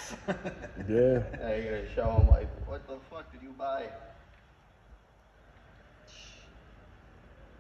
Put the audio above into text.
Yeah. Yeah, you're gonna show them like, what the fuck did you buy?